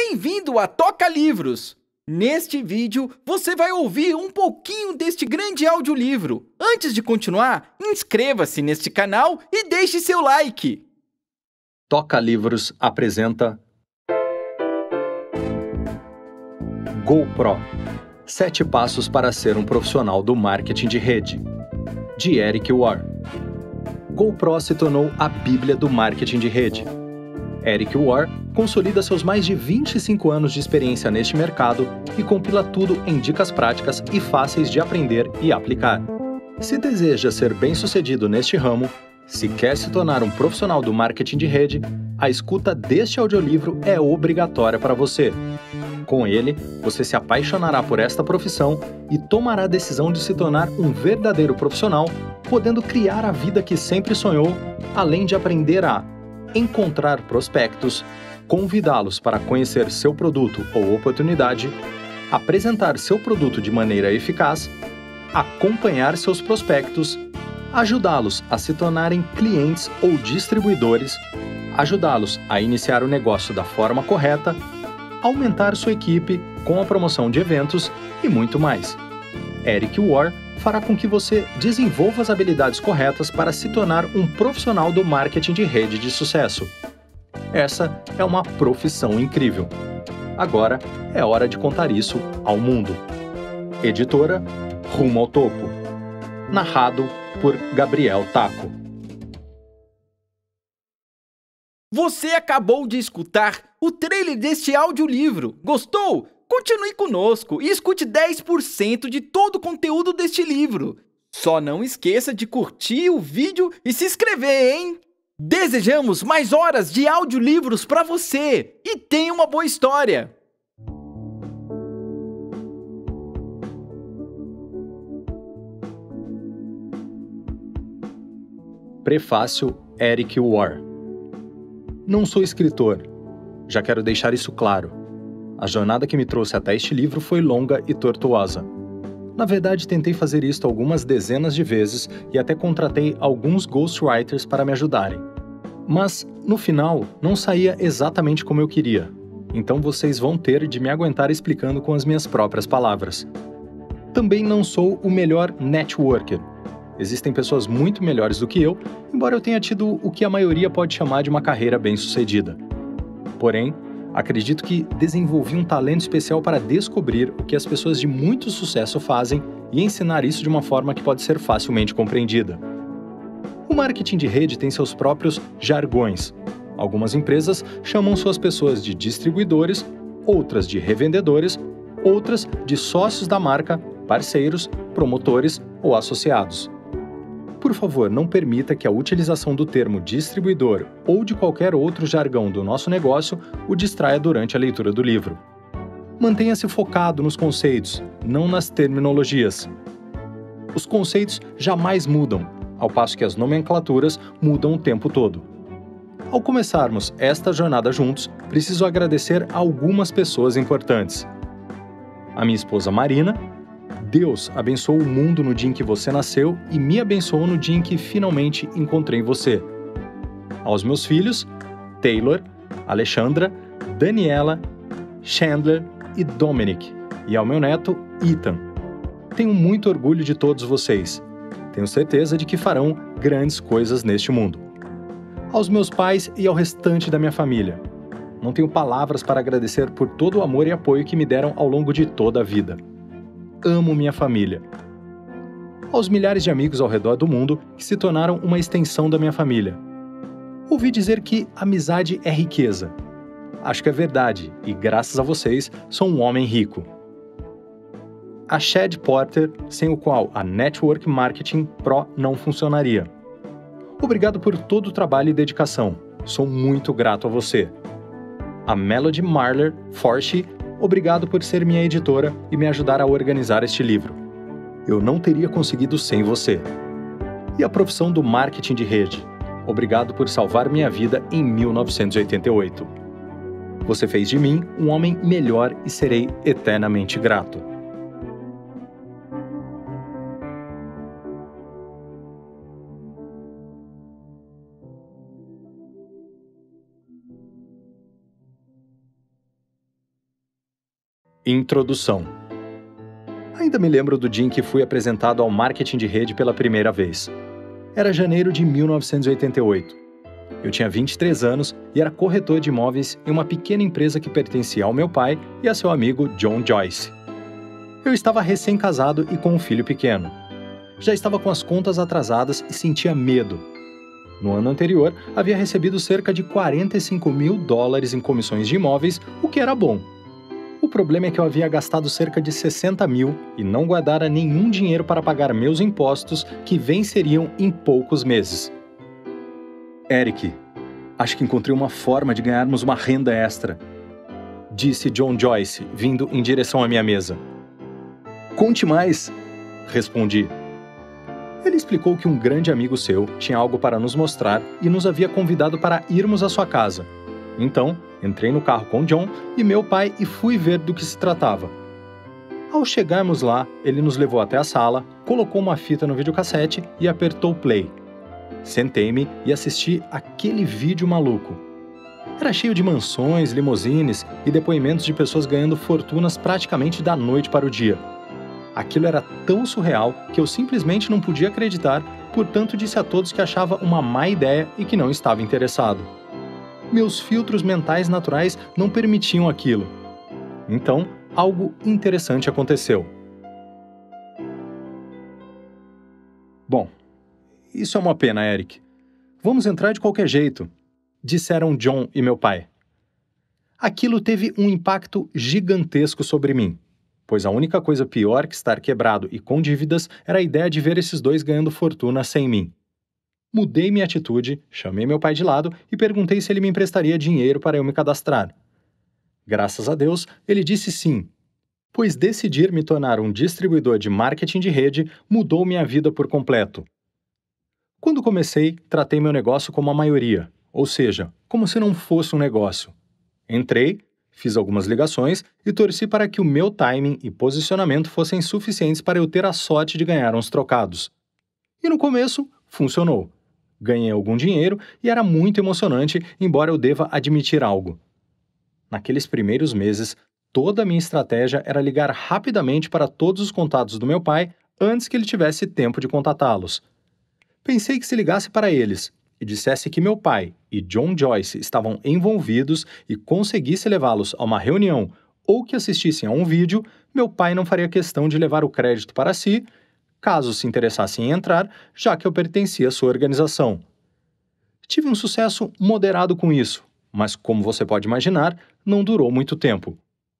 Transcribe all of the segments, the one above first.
Bem-vindo a Toca Livros! Neste vídeo, você vai ouvir um pouquinho deste grande audiolivro. Antes de continuar, inscreva-se neste canal e deixe seu like. Toca Livros apresenta GoPro, 7 passos para ser um profissional do marketing de rede, de Eric Worre. GoPro se tornou a bíblia do marketing de rede. Eric Worre consolida seus mais de 25 anos de experiência neste mercado e compila tudo em dicas práticas e fáceis de aprender e aplicar. Se deseja ser bem-sucedido neste ramo, se quer se tornar um profissional do marketing de rede, a escuta deste audiolivro é obrigatória para você. Com ele, você se apaixonará por esta profissão e tomará a decisão de se tornar um verdadeiro profissional, podendo criar a vida que sempre sonhou, além de aprender a encontrar prospectos, convidá-los para conhecer seu produto ou oportunidade, apresentar seu produto de maneira eficaz, acompanhar seus prospectos, ajudá-los a se tornarem clientes ou distribuidores, ajudá-los a iniciar o negócio da forma correta, aumentar sua equipe com a promoção de eventos e muito mais. Eric Worre fará com que você desenvolva as habilidades corretas para se tornar um profissional do marketing de rede de sucesso. Essa é uma profissão incrível. Agora é hora de contar isso ao mundo. Editora Rumo ao Topo. Narrado por Gabriel Taco. Você acabou de escutar o trailer deste audiolivro. Gostou? Continue conosco e escute 10% de todo o conteúdo deste livro. Só não esqueça de curtir o vídeo e se inscrever, hein? Desejamos mais horas de audiolivros para você e tenha uma boa história! Prefácio Eric Worre. Não sou escritor. Já quero deixar isso claro. A jornada que me trouxe até este livro foi longa e tortuosa. Na verdade, tentei fazer isto algumas dezenas de vezes e até contratei alguns ghostwriters para me ajudarem. Mas, no final, não saía exatamente como eu queria. Então vocês vão ter de me aguentar explicando com as minhas próprias palavras. Também não sou o melhor networker. Existem pessoas muito melhores do que eu, embora eu tenha tido o que a maioria pode chamar de uma carreira bem-sucedida. Porém, acredito que desenvolvi um talento especial para descobrir o que as pessoas de muito sucesso fazem e ensinar isso de uma forma que pode ser facilmente compreendida. O marketing de rede tem seus próprios jargões. Algumas empresas chamam suas pessoas de distribuidores, outras de revendedores, outras de sócios da marca, parceiros, promotores ou associados. Por favor, não permita que a utilização do termo distribuidor ou de qualquer outro jargão do nosso negócio o distraia durante a leitura do livro. Mantenha-se focado nos conceitos, não nas terminologias. Os conceitos jamais mudam, ao passo que as nomenclaturas mudam o tempo todo. Ao começarmos esta jornada juntos, preciso agradecer a algumas pessoas importantes. A minha esposa Marina. Deus abençoou o mundo no dia em que você nasceu e me abençoou no dia em que finalmente encontrei você. Aos meus filhos, Taylor, Alexandra, Daniela, Chandler e Dominic, e ao meu neto, Ethan. Tenho muito orgulho de todos vocês. Tenho certeza de que farão grandes coisas neste mundo. Aos meus pais e ao restante da minha família. Não tenho palavras para agradecer por todo o amor e apoio que me deram ao longo de toda a vida. Amo minha família. Aos milhares de amigos ao redor do mundo que se tornaram uma extensão da minha família. Ouvi dizer que amizade é riqueza. Acho que é verdade e, graças a vocês, sou um homem rico. A Chad Porter, sem o qual a Network Marketing Pro não funcionaria. Obrigado por todo o trabalho e dedicação. Sou muito grato a você. A Melody Marler Forshee, obrigado por ser minha editora e me ajudar a organizar este livro. Eu não teria conseguido sem você. E a profissão do marketing de rede. Obrigado por salvar minha vida em 1988. Você fez de mim um homem melhor e serei eternamente grato. Introdução. Ainda me lembro do dia em que fui apresentado ao marketing de rede pela primeira vez. Era janeiro de 1988. Eu tinha 23 anos e era corretor de imóveis em uma pequena empresa que pertencia ao meu pai e a seu amigo John Joyce. Eu estava recém-casado e com um filho pequeno. Já estava com as contas atrasadas e sentia medo. No ano anterior, havia recebido cerca de $45 mil em comissões de imóveis, o que era bom. O problema é que eu havia gastado cerca de 60 mil e não guardara nenhum dinheiro para pagar meus impostos, que venceriam em poucos meses. Eric, acho que encontrei uma forma de ganharmos uma renda extra, disse John Joyce, vindo em direção à minha mesa. Conte mais, respondi. Ele explicou que um grande amigo seu tinha algo para nos mostrar e nos havia convidado para irmos à sua casa. Então, entrei no carro com John e meu pai e fui ver do que se tratava. Ao chegarmos lá, ele nos levou até a sala, colocou uma fita no videocassete e apertou play. Sentei-me e assisti aquele vídeo maluco. Era cheio de mansões, limusines e depoimentos de pessoas ganhando fortunas praticamente da noite para o dia. Aquilo era tão surreal que eu simplesmente não podia acreditar, portanto disse a todos que achava uma má ideia e que não estava interessado. Meus filtros mentais naturais não permitiam aquilo. Então, algo interessante aconteceu. Bom, isso é uma pena, Eric. Vamos entrar de qualquer jeito, disseram John e meu pai. Aquilo teve um impacto gigantesco sobre mim, pois a única coisa pior que estar quebrado e com dívidas era a ideia de ver esses dois ganhando fortuna sem mim. Mudei minha atitude, chamei meu pai de lado e perguntei se ele me emprestaria dinheiro para eu me cadastrar. Graças a Deus, ele disse sim, pois decidir me tornar um distribuidor de marketing de rede mudou minha vida por completo. Quando comecei, tratei meu negócio como a maioria, ou seja, como se não fosse um negócio. Entrei, fiz algumas ligações e torci para que o meu timing e posicionamento fossem suficientes para eu ter a sorte de ganhar uns trocados. E no começo, funcionou. Ganhei algum dinheiro e era muito emocionante, embora eu deva admitir algo. Naqueles primeiros meses, toda a minha estratégia era ligar rapidamente para todos os contatos do meu pai antes que ele tivesse tempo de contatá-los. Pensei que se ligasse para eles e dissesse que meu pai e John Joyce estavam envolvidos e conseguisse levá-los a uma reunião ou que assistissem a um vídeo, meu pai não faria questão de levar o crédito para si, caso se interessasse em entrar, já que eu pertencia à sua organização. Tive um sucesso moderado com isso, mas como você pode imaginar, não durou muito tempo.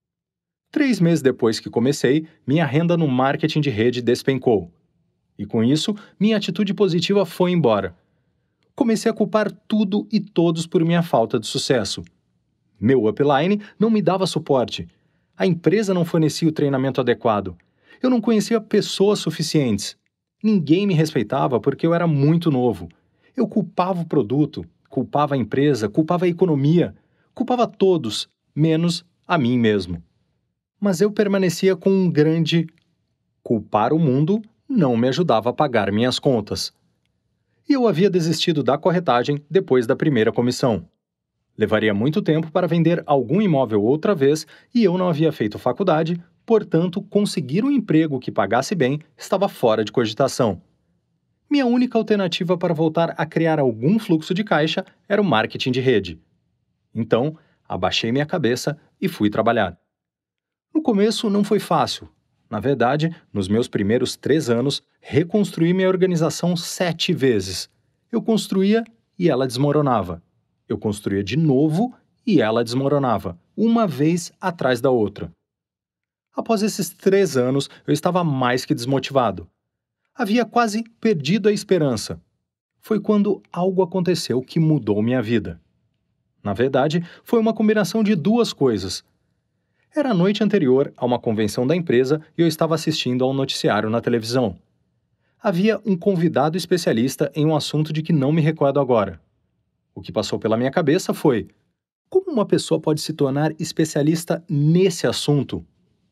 3 meses depois que comecei, minha renda no marketing de rede despencou. E com isso, minha atitude positiva foi embora. Comecei a culpar tudo e todos por minha falta de sucesso. Meu upline não me dava suporte. A empresa não fornecia o treinamento adequado. Eu não conhecia pessoas suficientes. Ninguém me respeitava porque eu era muito novo. Eu culpava o produto, culpava a empresa, culpava a economia, culpava todos, menos a mim mesmo. Mas eu permanecia com um grande culpar o mundo não me ajudava a pagar minhas contas. E eu havia desistido da corretagem depois da primeira comissão. Levaria muito tempo para vender algum imóvel outra vez e eu não havia feito faculdade, portanto, conseguir um emprego que pagasse bem estava fora de cogitação. Minha única alternativa para voltar a criar algum fluxo de caixa era o marketing de rede. Então, abaixei minha cabeça e fui trabalhar. No começo não foi fácil. Na verdade, nos meus primeiros 3 anos, reconstruí minha organização 7 vezes. Eu construía e ela desmoronava. Eu construía de novo e ela desmoronava, uma vez atrás da outra. Após esses 3 anos, eu estava mais que desmotivado. Havia quase perdido a esperança. Foi quando algo aconteceu que mudou minha vida. Na verdade, foi uma combinação de 2 coisas. Era a noite anterior a uma convenção da empresa e eu estava assistindo a um noticiário na televisão. Havia um convidado especialista em um assunto de que não me recordo agora. O que passou pela minha cabeça foi: como uma pessoa pode se tornar especialista nesse assunto?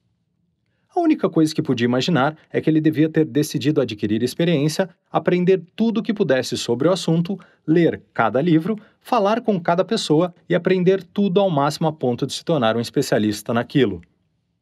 A única coisa que podia imaginar é que ele devia ter decidido adquirir experiência, aprender tudo o que pudesse sobre o assunto, ler cada livro, falar com cada pessoa e aprender tudo ao máximo a ponto de se tornar um especialista naquilo.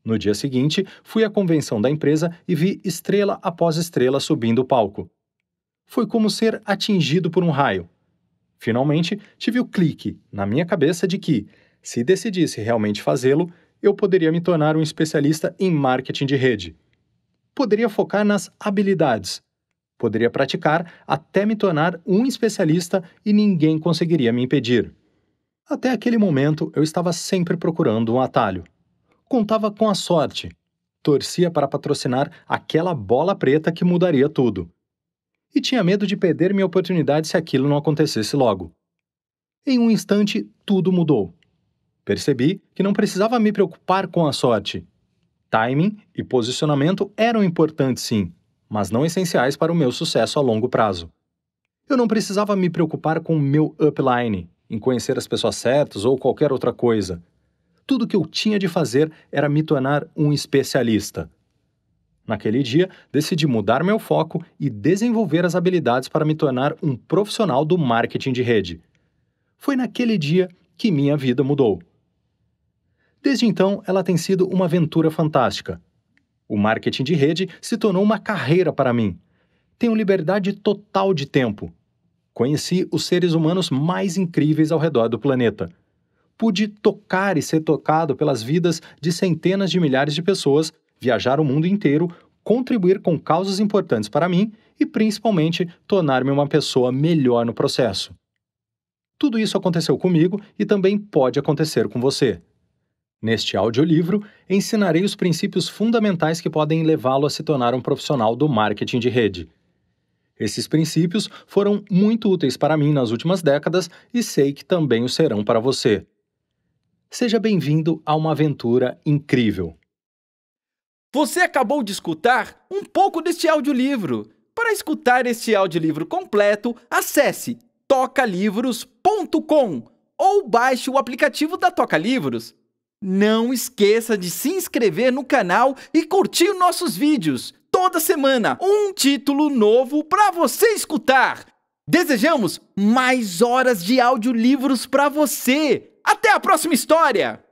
No dia seguinte, fui à convenção da empresa e vi estrela após estrela subindo o palco. Foi como ser atingido por um raio. Finalmente, tive o clique na minha cabeça de que, se decidisse realmente fazê-lo, eu poderia me tornar um especialista em marketing de rede. Poderia focar nas habilidades. Poderia praticar até me tornar um especialista e ninguém conseguiria me impedir. Até aquele momento, eu estava sempre procurando um atalho. Contava com a sorte. Torcia para patrocinar aquela bola preta que mudaria tudo. E tinha medo de perder minha oportunidade se aquilo não acontecesse logo. Em um instante, tudo mudou. Percebi que não precisava me preocupar com a sorte. Timing e posicionamento eram importantes sim, mas não essenciais para o meu sucesso a longo prazo. Eu não precisava me preocupar com o meu upline, em conhecer as pessoas certas ou qualquer outra coisa. Tudo o que eu tinha de fazer era me tornar um especialista. Naquele dia, decidi mudar meu foco e desenvolver as habilidades para me tornar um profissional do marketing de rede. Foi naquele dia que minha vida mudou. Desde então, ela tem sido uma aventura fantástica. O marketing de rede se tornou uma carreira para mim. Tenho liberdade total de tempo. Conheci os seres humanos mais incríveis ao redor do planeta. Pude tocar e ser tocado pelas vidas de centenas de milhares de pessoas, viajar o mundo inteiro, contribuir com causas importantes para mim e, principalmente, tornar-me uma pessoa melhor no processo. Tudo isso aconteceu comigo e também pode acontecer com você. Neste audiolivro, ensinarei os princípios fundamentais que podem levá-lo a se tornar um profissional do marketing de rede. Esses princípios foram muito úteis para mim nas últimas décadas e sei que também o serão para você. Seja bem-vindo a uma aventura incrível. Você acabou de escutar um pouco deste audiolivro. Para escutar este audiolivro completo, acesse tocalivros.com ou baixe o aplicativo da Toca Livros. Não esqueça de se inscrever no canal e curtir nossos vídeos. Toda semana, um título novo para você escutar. Desejamos mais horas de audiolivros para você. Até a próxima história!